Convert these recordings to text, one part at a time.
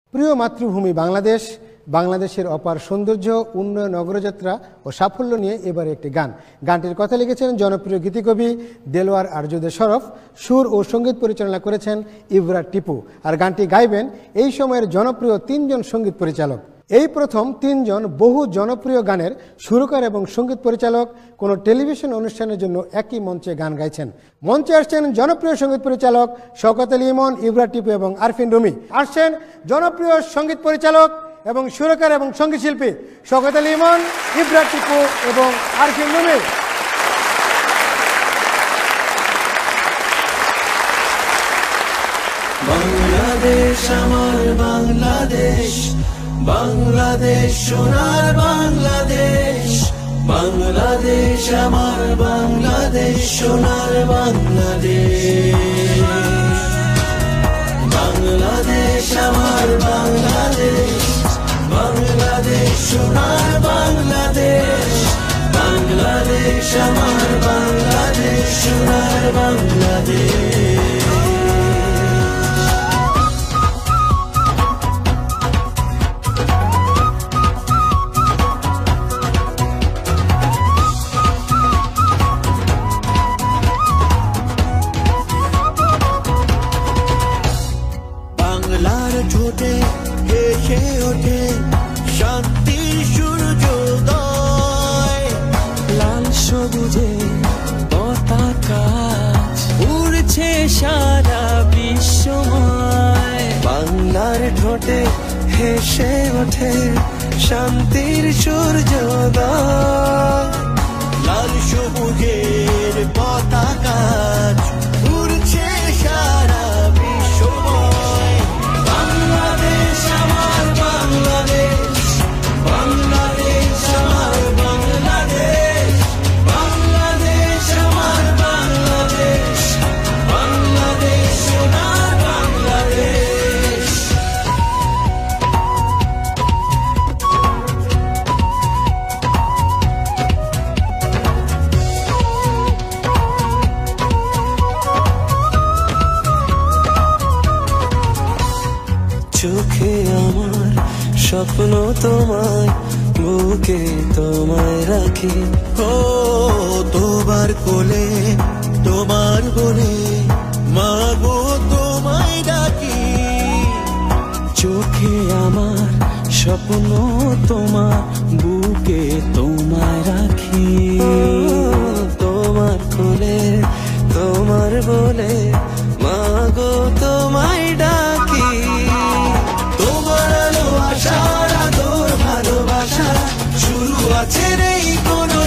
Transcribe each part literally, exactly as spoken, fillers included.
প্রিয় মাতৃভূমি বাংলাদেশ, বাংলাদেশের অপার সৌন্দর্য, উন্নয়ন, অগ্রযাত্রা ও সাফল্য নিয়ে এবারে একটি গান। গানটির কথা লিখেছেন জনপ্রিয় গীতিকবি দেলোয়ার আরজুদে শরফ, সুর ও সঙ্গীত পরিচালনা করেছেন ইবরা টিপু। আর গানটি গাইবেন এই সময়ের জনপ্রিয় তিনজন সঙ্গীত পরিচালক। এই প্রথম তিনজন বহু জনপ্রিয় গানের সুরকার এবং সঙ্গীত পরিচালক কোনো টেলিভিশন অনুষ্ঠানের জন্য একই মঞ্চে গান গাইছেন। মঞ্চে আসছেন জনপ্রিয় সঙ্গীত পরিচালক শওকত আলী ইমন, ইবরা টিপু এবং আরফিন রুমি। আসছেন জনপ্রিয় সঙ্গীত পরিচালক এবং সুরকার এবং সঙ্গীত শিল্পী শওকত আলী ইমন, ইবরা টিপু এবং আরফিন রুমি। বাংলাদেশ আমার বাংলাদেশ, বাংলাদেশ সোনার বাংলাদেশ, বাংলাদেশ আমার বাংলাদেশ সোনার বাংলাদেশ, বাংলাদেশ আমার বাংলাদেশ, বাংলাদেশ সোনার বাংলাদেশ, বাংলাদেশ আমার বাংলাদেশ সোনার বাংলাদেশ। বাংলার ঠোঁটে হেসে ওঠে শান্তির সূর্যোদয়, লাল সবুজে পতাকা উড়ছে সারা বিশ্বময়। বাংলার ঠোঁটে হেসে ওঠে শান্তির সূর্যোদয়, লাল সবুজের পতাকা উড়ছে সারা বিশ্বময়। বাংলাদেশ আমার বাংলাদেশ, বাংলাদেশ আমার বাংলাদেশ, বাংলাদেশ আমার বাংলাদেশ, বাংলাদেশ সোনার বাংলাদেশ। চোখে আমার স্বপ্ন তোমায়, বুকে তোমায় রাখি, ও তোমার কোলে তোমার বলে মাগো তোমায় ডাকি। চোখে আমার স্বপ্ন তোমার, বুকে তোমায় রাখি, তোমার কোলে তোমার বলে মাগো তোমায় ডাকি। তোমার আলো আশার আদর ভালোবাসা শুরু আছে নেই কোনো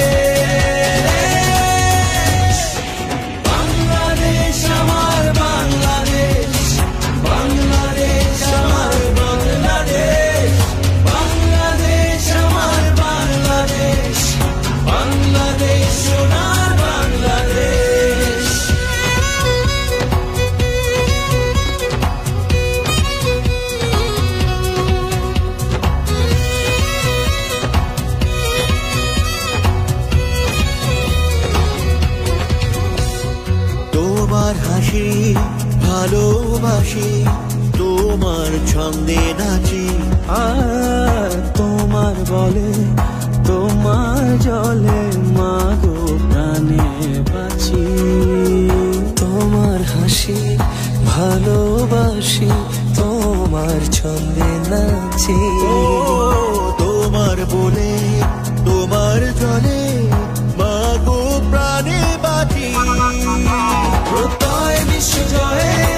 শেষ। বাংলাদেশ আমার বাংলাদেশ, বাংলাদেশ আমার বাংলাদেশ, বাংলাদেশ আমার বাংলাদেশ, বাংলাদেশ সোনার বাংলাদেশ। তোমার হাসি ভালোবাসি, তোমার ছন্দে নাচি, আর তোমার বলে তোমার জলে মাগো প্রাণে বাঁচি। তোমার হাসি ভালোবাসি, তোমার ছন্দে নাচি, তোমার বলে তোমার জলে মাগো প্রাণে বাঁচি। প্রত্যয় বিশ্ব জয়ে